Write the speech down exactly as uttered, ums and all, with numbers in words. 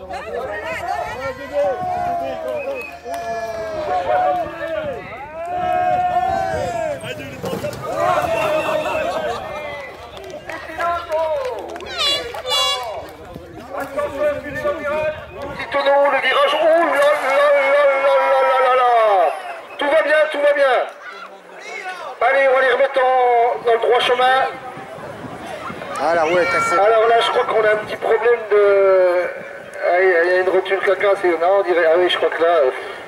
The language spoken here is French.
Tenons le virage. Oh là là là là là là là. Tout va bien, tout va bien. Allez, on va les remettre en, dans le droit chemin. Ah, la roue est cassée. Alors là, je crois qu'on a un petit problème de... Ah, il y a une rotule caca, c'est... Non, on dirait... Ah oui, je crois que là...